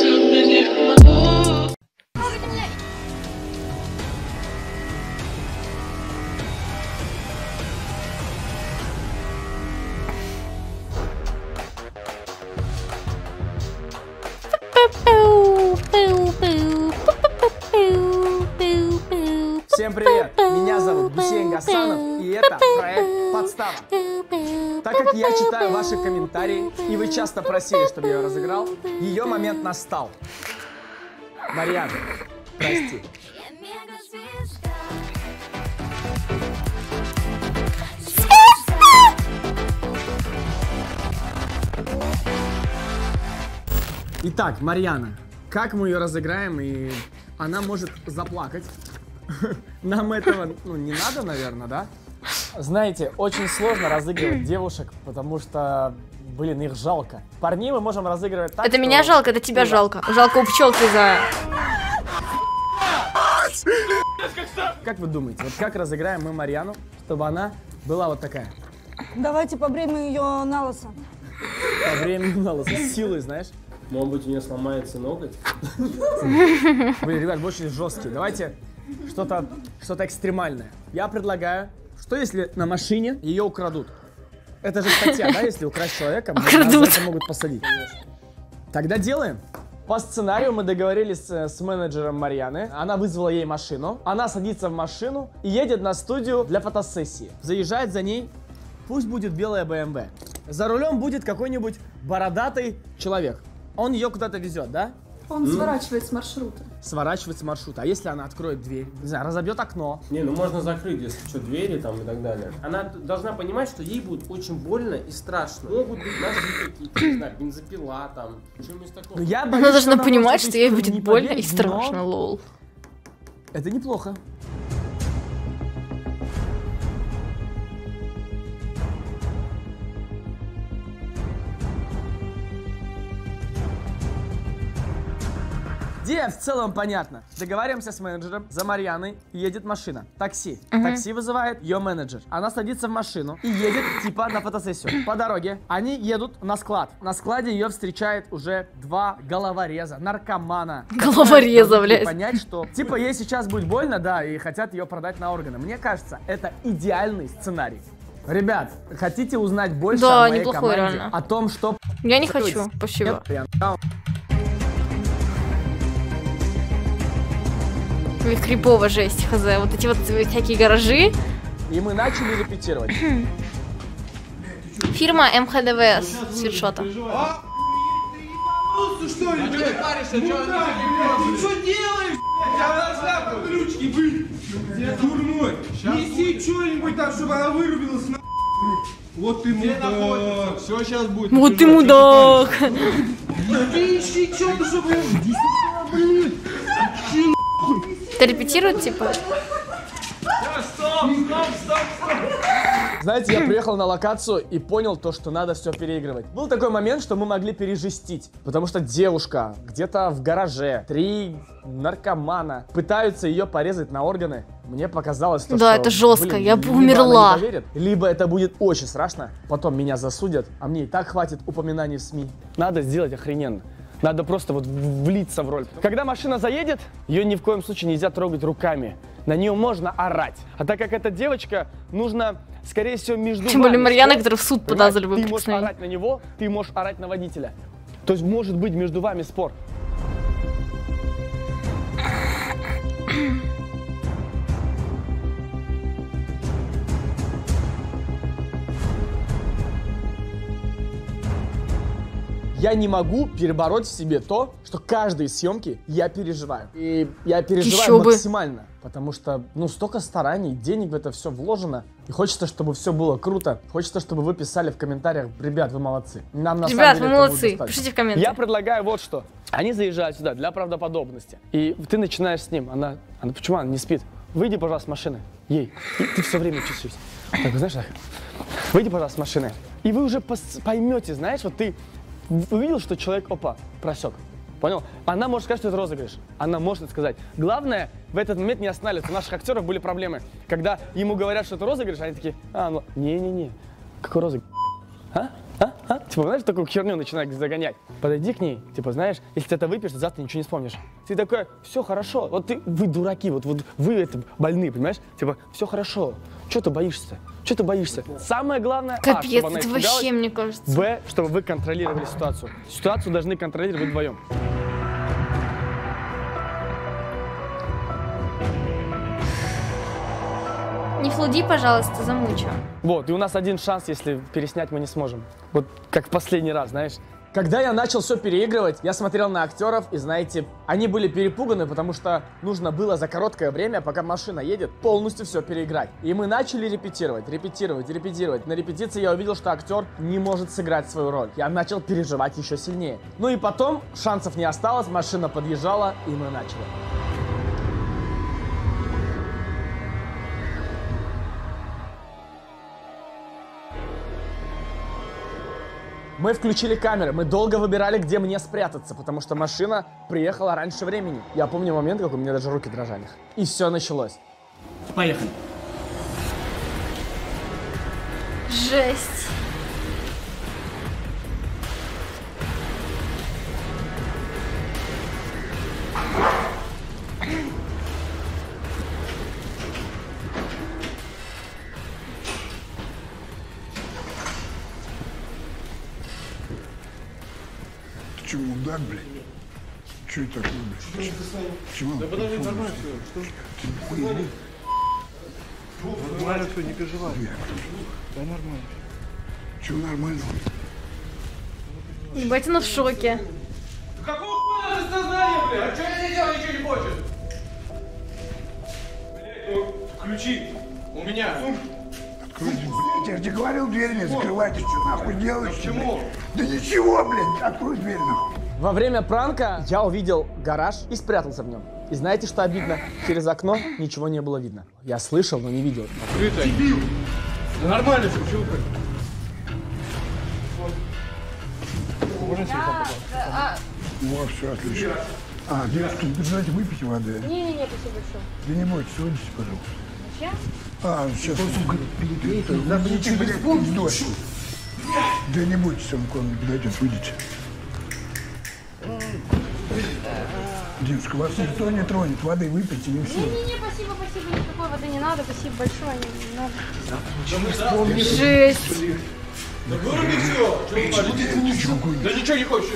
Всем привет! Меня зовут Гусейн Гасанов, и это проект «Подстава». Так как я читаю ваши комментарии, и вы часто просили, чтобы я ее разыграл, ее момент настал. Марьяна, прости. Итак, Марьяна, как мы ее разыграем, и она может заплакать. Нам этого, не надо, наверное, да? Знаете, очень сложно разыгрывать девушек, потому что, блин, их жалко. Парней мы можем разыгрывать так, это что... меня жалко, это тебя жалко. Жалко у пчелки за... Как вы думаете, вот как разыграем мы Марьяну, чтобы она была вот такая? Давайте побреем ее на лысо. Побреем на лысо, с силой, знаешь? Может быть, у нее сломается ноготь? Блин, ребят, вы очень жесткие. Давайте что-то экстремальное. Я предлагаю, что если на машине ее украдут? Это же статья, да, если украсть человека, нас за это могут посадить. Тогда делаем. По сценарию мы договорились с менеджером Марьяны. Она вызвала ей машину. Она садится в машину и едет на студию для фотосессии. Заезжает за ней, пусть будет белая BMW. За рулем будет какой-нибудь бородатый человек. Он ее куда-то везет, да? Он сворачивает с маршрута. Сворачивает с маршрута. А если она откроет дверь? Не знаю, разобьет окно. Не, ну можно закрыть, если что, двери там и так далее. Она должна понимать, что ей будет очень больно и страшно. Могут быть ножи какие-то, не знаю, бензопила там, что-нибудь такого. Но я боюсь, она должна понимать, что ей будет больно и поверить, страшно, лол. Это неплохо. Идея в целом понятна. Договариваемся с менеджером, за Марьяной едет машина, такси. Такси вызывает ее менеджер. Она садится в машину и едет типа на фотосессию. По дороге они едут на склад. На складе ее встречает уже два головореза, наркомана. Головореза, блядь. Понять, что типа ей сейчас будет больно, да, и хотят ее продать на органы. Мне кажется, это идеальный сценарий. Ребят, хотите узнать больше о моей команде? Реально. О том, что... Я не хочу, спасибо. Крипово, жесть, хз. Вот эти вот всякие гаражи. И мы начали репетировать. Фирма МХДВ свитшота. Ты что делаешь? Я должна ключки быть. Дурной. Неси что-нибудь там, чтобы она вырубилась. Вот ты мудак. Все сейчас будет. Вот ты мудак. Ты ищи что-то, чтобы... Это репетирует, типа? Стоп! Знаете, я приехал на локацию и понял то, что надо все переигрывать. Был такой момент, что мы могли пережестить, потому что девушка где-то в гараже, 3 наркомана пытаются ее порезать на органы. Мне показалось, что... Да, это жестко, я бы умерла. Либо это будет очень страшно, потом меня засудят, а мне и так хватит упоминаний в СМИ. Надо сделать охрененно. Надо просто вот влиться в роль. Когда машина заедет, ее ни в коем случае нельзя трогать руками. На нее можно орать. А так как эта девочка, нужно, скорее всего, между Тем более Марьяна, которая в суд подаст за любое Ты можешь орать на него, ты можешь орать на водителя. То есть может быть между вами спор. Я не могу перебороть в себе то, что каждой съемки я переживаю. И я переживаю максимально. Потому что, столько стараний, денег в это все вложено. И хочется, чтобы все было круто. Хочется, чтобы вы писали в комментариях: ребят, вы молодцы. Нам на самом деле вы молодцы, пишите в комментариях. Я предлагаю вот что. Они заезжают сюда для правдоподобности. И ты начинаешь с ним. Она почему она не спит? Выйди, пожалуйста, с машины. Ей. И ты все время чувствуешь. Так, знаешь, так. Выйди, пожалуйста, с машины. И вы уже поймете, знаешь, вот ты увидел, что человек, просек. Понял? Она может сказать, что это розыгрыш. Она может это сказать. Главное, в этот момент не останавливаться. У наших актеров были проблемы. Когда ему говорят, что это розыгрыш, они такие: не-не-не, какой розыгрыш? Типа, знаешь, такую херню начинает загонять. Подойди к ней, типа, знаешь, если ты это выпьешь, завтра ничего не вспомнишь. Ты такой, все хорошо. Вот вы дураки, вот вы это больные, понимаешь? Типа, все хорошо. Что ты боишься? Что ты боишься? Самое главное, Капец, чтобы она это испугалась, вообще, мне кажется. Б, чтобы вы контролировали ситуацию. Ситуацию должны контролировать вы вдвоем. Не флуди, пожалуйста, замучу. Вот, и у нас один шанс, если переснять мы не сможем. Вот как в последний раз, знаешь. Когда я начал все переигрывать, я смотрел на актеров, и знаете, они были перепуганы, потому что нужно было за короткое время, пока машина едет, полностью все переиграть. И мы начали репетировать. На репетиции я увидел, что актер не может сыграть свою роль. Я начал переживать еще сильнее. Ну и потом шансов не осталось, машина подъезжала, и мы начали. Мы включили камеры, мы долго выбирали, где мне спрятаться, потому что машина приехала раньше времени. Я помню момент, как у меня даже руки дрожали. И все началось. Поехали. Жесть. Чего, мудак, блядь? Что это такое, блядь? Чего? Да подожди, нормально все. Нормально все, не переживай. Да нормально. Чего нормально? Ебать, она в шоке. Какого хуя надо сознание, блядь? А что я не делаю, ничего не хочет? Блядь, ну, ключи. У меня. Откройте, блядь, я же тебе говорил, дверь не закрывай, ты что нахуй делаешь? Почему? Да ничего, блядь, открой дверь нахуй. Во время пранка я увидел гараж и спрятался в нем. И знаете, что обидно? Через окно ничего не было видно. Я слышал, но не видел. Открыто. Дебил. Да нормально все, чего ты? Можно телефон попасть? Во, все, отлично. А, девушка, давайте выпейте воды. Не-не-не, спасибо большое. Да не бойтесь, выйдите, пожалуйста. Сейчас? А, сейчас. Да не бойтесь, он к вам не подойдет, выйдите. Девушка, вас никто не тронет, воды выпейте, и все. Не-не-не, спасибо, никакой воды не надо, спасибо большое, не надо. Жесть. Да выруби все. Да ничего не хочешь.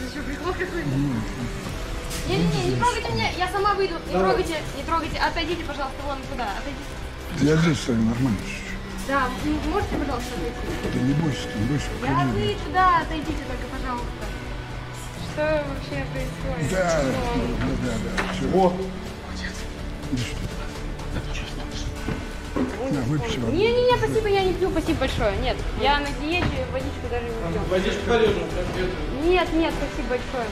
Не-не-не, не трогайте меня, я сама выйду. Не трогайте, отойдите, пожалуйста, вон куда, отойдите. Я здесь с вами нормально. Да, можете, пожалуйста, отойти? Да не бойся, не бойся. Я выйду, да, отойдите только, пожалуйста. Что вообще происходит? Да. Все. О! На, выпейте воду. Не-не-не, спасибо, я не пью, спасибо большое. Нет, я на диете, водичку даже не пью. Водичка полезна. Нет, спасибо большое.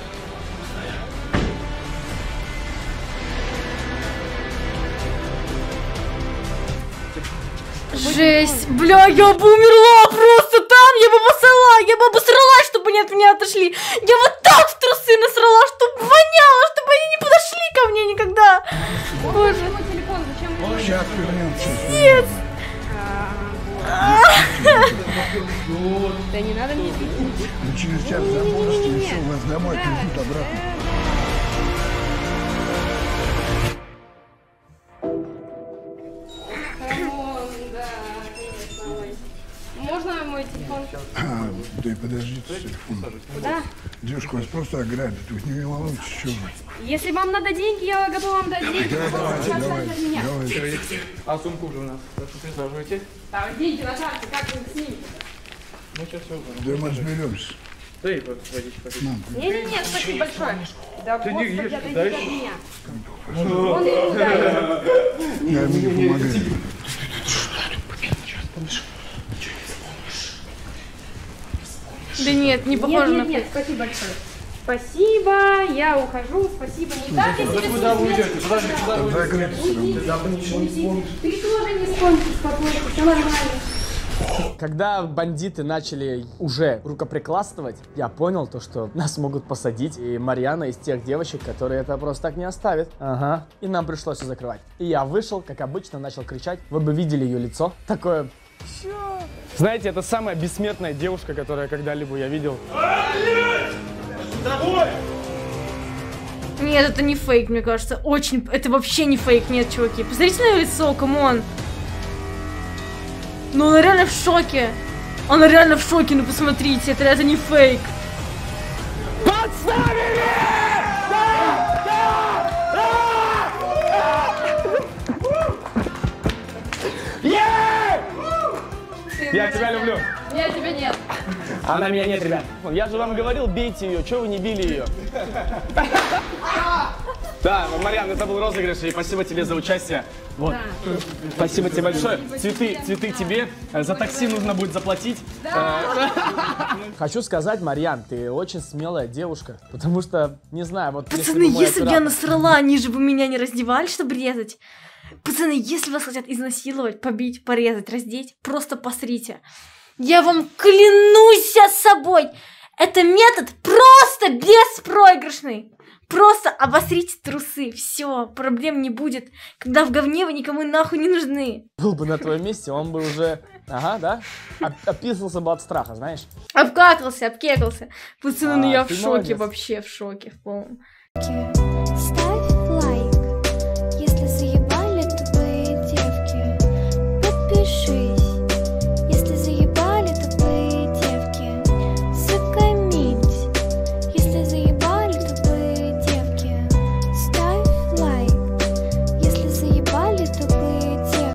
Жесть, бля, я бы умерла просто там, я бы обосралась, чтобы они от меня отошли. Я вот так в трусы насрала, чтобы воняло, чтобы они не подошли ко мне никогда. Боже. Мой телефон, зачем вы? Сейчас вернемся. Нет. Да не надо мне пить. Вы через час забудете, и все, вас домой отвезут обратно. Можно мой телефон? Да и подождите с телефоном. Да. Девушка, вас просто ограбят, вы не волнуйтесь, что вы. Если вам надо деньги, я готова вам дать деньги. Давайте. А сумку уже у нас. Прошу, присаживайтесь. Да, деньги на карте, как вы снимете? Мы сейчас все узнаем. Да мы разберемся. Да и вот водичка. Не-не-не, спасибо большое. Да, Ты не ешь, отойдите дай. от меня. Он не ударит. Я ему не помогаю. Да нет, не похоже на... Нет, спасибо большое. Спасибо, я ухожу, спасибо. Не так, если вы Куда вы уйдете? Подожди, куда вы Закрыто все равно. Ты тоже не скончишь, спокойно, все нормально. Когда бандиты начали уже рукоприкладствовать, я понял то, что нас могут посадить. И Марьяна из тех девочек, которые это просто так не оставят. Ага. И нам пришлось все закрывать. И я вышел, как обычно, начал кричать. Вы бы видели ее лицо. Такое... Чё? Знаете, это самая бессмертная девушка, которую когда-либо я видел. Нет, это не фейк, мне кажется. Очень... Это вообще не фейк, нет, чуваки. Посмотрите на ее лицо, камон. Ну, она реально в шоке. Она реально в шоке, ну посмотрите, это не фейк. Подставили! Я тебя люблю. Я тебя нет. Она меня нет, ребят. Я же вам говорил, бейте ее. Чего вы не били ее? Да, Марьян, это был розыгрыш, и спасибо тебе за участие. Вот. Спасибо тебе большое. Цветы тебе. За такси нужно будет заплатить. Хочу сказать, Марьян, ты очень смелая девушка, потому что, не знаю, вот... Пацаны, если бы я насрала, они же бы меня не раздевали, чтобы резать. Пацаны, если вас хотят изнасиловать, побить, порезать, раздеть, просто посрите. Я вам клянусь собой, это метод просто беспроигрышный. Просто обосрите трусы, все, проблем не будет. Когда в говне вы никому нахуй не нужны. Был бы на твоем месте, он бы уже, ага, да, описывался бы от страха, знаешь. Обкакался, обкекался. Пацаны, ну я в шоке, молодец. вообще в шоке, в полном.